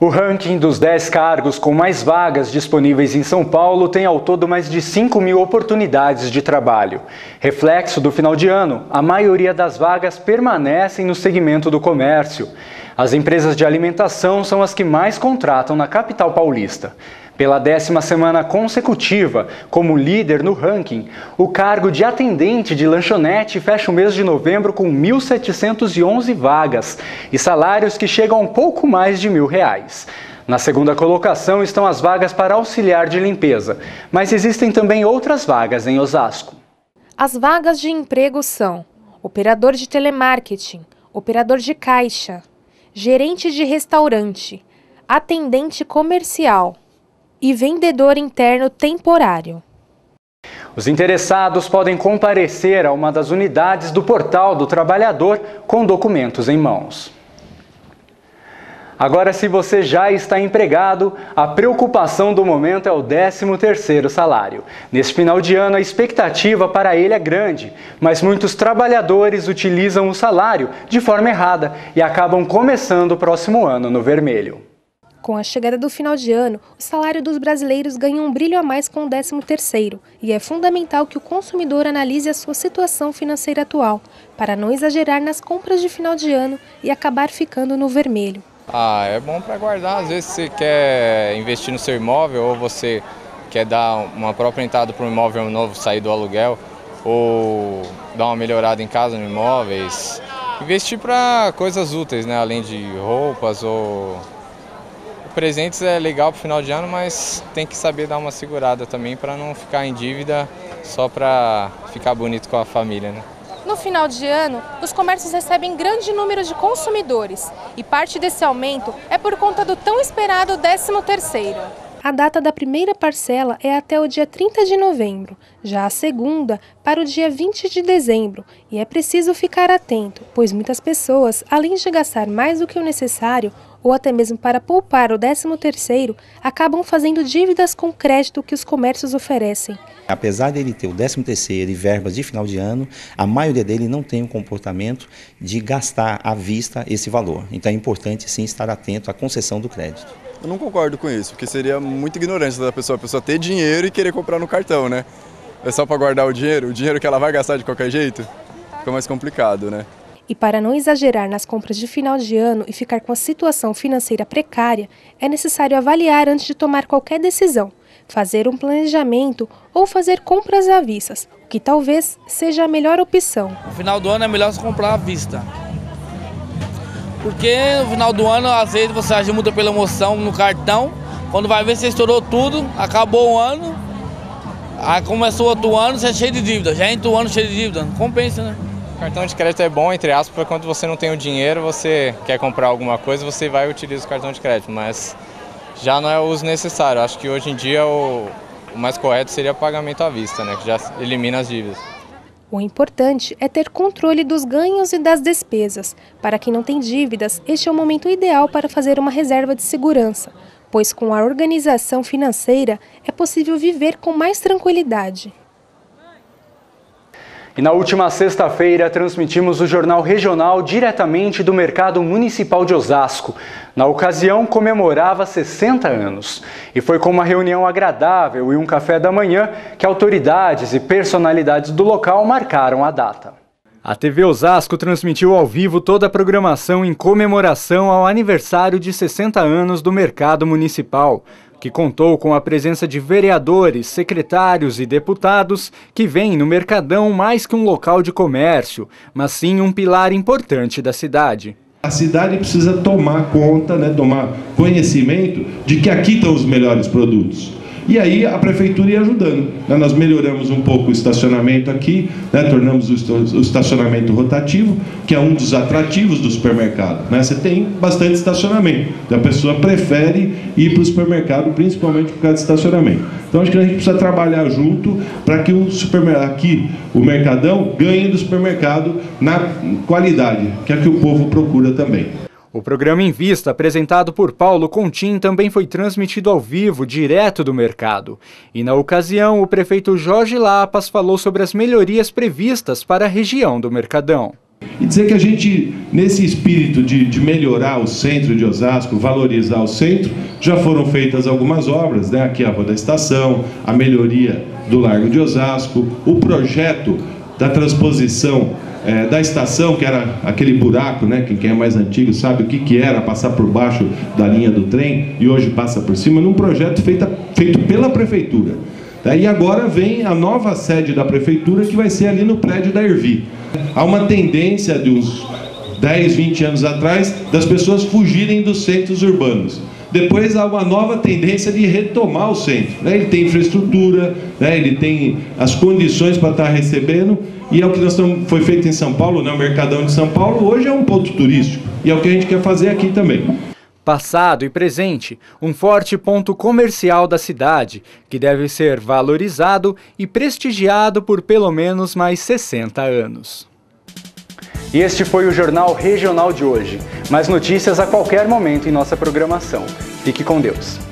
O ranking dos 10 cargos com mais vagas disponíveis em São Paulo tem ao todo mais de 5.000 oportunidades de trabalho. Reflexo do final de ano, a maioria das vagas permanecem no segmento do comércio. As empresas de alimentação são as que mais contratam na capital paulista. Pela 10ª semana consecutiva, como líder no ranking, o cargo de atendente de lanchonete fecha o mês de novembro com 1.711 vagas e salários que chegam a um pouco mais de R$1.000. Na segunda colocação estão as vagas para auxiliar de limpeza, mas existem também outras vagas em Osasco. As vagas de emprego são operador de telemarketing, operador de caixa, gerente de restaurante, atendente comercial e vendedor interno temporário. Os interessados podem comparecer a uma das unidades do Portal do Trabalhador com documentos em mãos. Agora, se você já está empregado, a preocupação do momento é o 13º salário. Neste final de ano, a expectativa para ele é grande, mas muitos trabalhadores utilizam o salário de forma errada e acabam começando o próximo ano no vermelho. Com a chegada do final de ano, o salário dos brasileiros ganha um brilho a mais com o 13º e é fundamental que o consumidor analise a sua situação financeira atual, para não exagerar nas compras de final de ano e acabar ficando no vermelho. É bom para guardar, às vezes você quer investir no seu imóvel ou você quer dar uma própria entrada para um imóvel novo, sair do aluguel ou dar uma melhorada em casa, no imóveis. Investir para coisas úteis, né? Além de roupas ou presentes é legal para o final de ano, mas tem que saber dar uma segurada também para não ficar em dívida só para ficar bonito com a família, né? No final de ano, os comércios recebem grande número de consumidores e parte desse aumento é por conta do tão esperado 13º. A data da primeira parcela é até o dia 30 de novembro, já a segunda para o dia 20 de dezembro, e é preciso ficar atento, pois muitas pessoas, além de gastar mais do que o necessário, ou até mesmo para poupar o 13º, acabam fazendo dívidas com crédito que os comércios oferecem. Apesar dele ter o 13º e verbas de final de ano, a maioria dele não tem o comportamento de gastar à vista esse valor. Então é importante sim estar atento à concessão do crédito. Eu não concordo com isso, porque seria muito ignorante da pessoa, a pessoa ter dinheiro e querer comprar no cartão, né? É só para guardar o dinheiro que ela vai gastar de qualquer jeito, fica mais complicado, né? E para não exagerar nas compras de final de ano e ficar com a situação financeira precária, é necessário avaliar antes de tomar qualquer decisão, fazer um planejamento ou fazer compras à vista, o que talvez seja a melhor opção. No final do ano é melhor você comprar à vista. Porque no final do ano, às vezes, você age muito pela emoção no cartão. Quando vai ver, você estourou tudo, acabou o ano, aí começou outro ano, você é cheio de dívida. Já entra o ano cheio de dívida, não compensa, né? Cartão de crédito é bom, entre aspas, para quando você não tem o dinheiro, você quer comprar alguma coisa, você vai e utiliza o cartão de crédito, mas já não é o uso necessário. Acho que hoje em dia o mais correto seria pagamento à vista, né? Que já elimina as dívidas. O importante é ter controle dos ganhos e das despesas. Para quem não tem dívidas, este é o momento ideal para fazer uma reserva de segurança, pois com a organização financeira é possível viver com mais tranquilidade. E na última sexta-feira transmitimos o Jornal Regional diretamente do Mercado Municipal de Osasco. Na ocasião, comemorava 60 anos. E foi com uma reunião agradável e um café da manhã que autoridades e personalidades do local marcaram a data. A TV Osasco transmitiu ao vivo toda a programação em comemoração ao aniversário de 60 anos do Mercado Municipal, que contou com a presença de vereadores, secretários e deputados que veem no Mercadão mais que um local de comércio, mas sim um pilar importante da cidade. A cidade precisa tomar conta, tomar conhecimento de que aqui estão os melhores produtos. E aí a prefeitura ia ajudando. Nós melhoramos um pouco o estacionamento aqui, tornamos o estacionamento rotativo, que é um dos atrativos do supermercado. Você tem bastante estacionamento, então a pessoa prefere ir para o supermercado, principalmente por causa do estacionamento. Então acho que a gente precisa trabalhar junto para que o Mercadão ganhe do supermercado na qualidade, que é a que o povo procura também. O programa Em Vista, apresentado por Paulo Contim, também foi transmitido ao vivo, direto do mercado. E na ocasião, o prefeito Jorge Lapas falou sobre as melhorias previstas para a região do Mercadão. E dizer que a gente, nesse espírito de melhorar o centro de Osasco, valorizar o centro, já foram feitas algumas obras, né? Aqui a Rua da Estação, a melhoria do Largo de Osasco, o projeto da transposição da estação, que era aquele buraco, né? Quem é mais antigo sabe o que era passar por baixo da linha do trem e hoje passa por cima, num projeto feito pela Prefeitura. E agora vem a nova sede da Prefeitura, que vai ser ali no prédio da Ervi. Há uma tendência de uns 10, 20 anos atrás das pessoas fugirem dos centros urbanos. Depois há uma nova tendência de retomar o centro. Ele tem infraestrutura, ele tem as condições para estar recebendo, e é o que foi feito em São Paulo, o Mercadão de São Paulo, hoje é um ponto turístico, e é o que a gente quer fazer aqui também. Passado e presente, um forte ponto comercial da cidade, que deve ser valorizado e prestigiado por pelo menos mais 60 anos. E este foi o Jornal Regional de hoje. Mais notícias a qualquer momento em nossa programação. Fique com Deus.